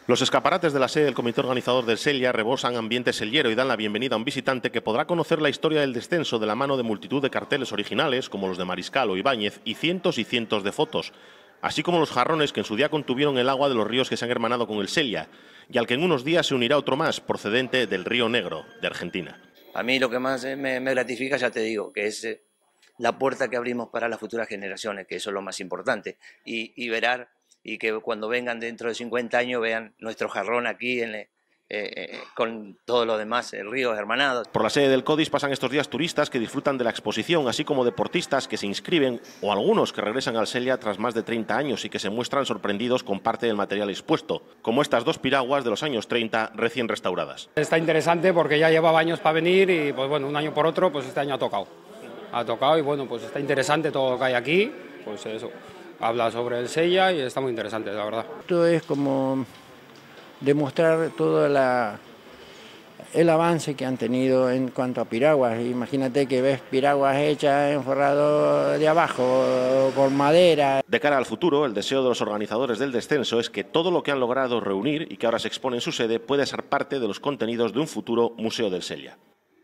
Los escaparates de la sede del comité organizador del Sella rebosan ambiente sellero y dan la bienvenida a un visitante que podrá conocer la historia del descenso de la mano de multitud de carteles originales, como los de Mariscal o Ibáñez, y cientos de fotos, así como los jarrones que en su día contuvieron el agua de los ríos que se han hermanado con el Sella, y al que en unos días se unirá otro más, procedente del Río Negro, de Argentina. A mí lo que más me gratifica, ya te digo, que es la puerta que abrimos para las futuras generaciones, que eso es lo más importante, y verán, y que cuando vengan dentro de 50 años vean nuestro jarrón aquí con todo lo demás, ríos hermanados. Por la sede del CODIS pasan estos días turistas que disfrutan de la exposición, así como deportistas que se inscriben o algunos que regresan al Sella tras más de 30 años y que se muestran sorprendidos con parte del material expuesto, como estas dos piraguas de los años 30 recién restauradas. Está interesante porque ya llevaba años para venir y pues bueno, un año por otro, pues este año ha tocado. Ha tocado y bueno, pues está interesante todo lo que hay aquí, pues eso. Habla sobre el Sella y está muy interesante, la verdad. Esto es como demostrar todo el avance que han tenido en cuanto a piraguas. Imagínate que ves piraguas hechas en forrado de abajo, con madera. De cara al futuro, el deseo de los organizadores del descenso es que todo lo que han logrado reunir y que ahora se expone en su sede pueda ser parte de los contenidos de un futuro Museo del Sella.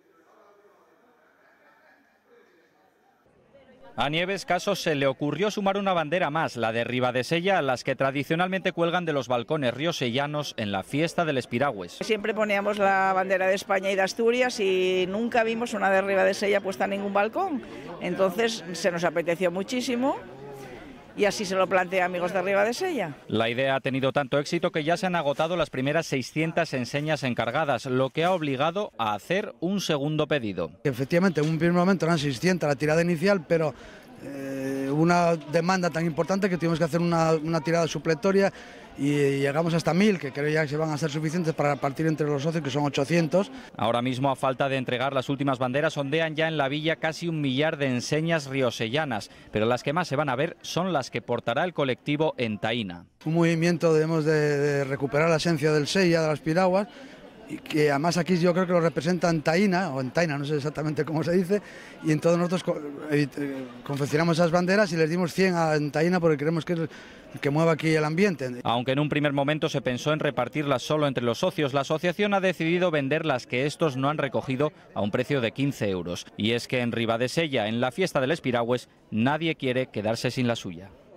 A Nieves Caso se le ocurrió sumar una bandera más, la de Ribadesella, a las que tradicionalmente cuelgan de los balcones riosellanos en la fiesta del Espiragües. Siempre poníamos la bandera de España y de Asturias y nunca vimos una de Ribadesella puesta en ningún balcón. Entonces se nos apeteció muchísimo y así se lo plantea Amigos de Ribadesella. La idea ha tenido tanto éxito que ya se han agotado las primeras 600 enseñas encargadas, lo que ha obligado a hacer un segundo pedido. Efectivamente, en un primer momento eran 600 la tirada inicial, pero una demanda tan importante que tuvimos que hacer una tirada supletoria y llegamos hasta 1000, que creo ya que van a ser suficientes para partir entre los socios, que son 800. Ahora mismo, a falta de entregar las últimas banderas, ondean ya en la villa casi 1 millar de enseñas riosellanas, pero las que más se van a ver son las que portará el colectivo en Taína. Un movimiento, debemos de recuperar la esencia del Sella, de las piraguas, y que además aquí yo creo que lo representa en Taína, o en Taina, no sé exactamente cómo se dice, y entonces nosotros confeccionamos esas banderas y les dimos 100 en Taína porque creemos que es el que mueve aquí el ambiente. Aunque en un primer momento se pensó en repartirlas solo entre los socios, la asociación ha decidido vender las que estos no han recogido a un precio de 15 euros. Y es que en Ribadesella, en la fiesta del Espiragües, nadie quiere quedarse sin la suya.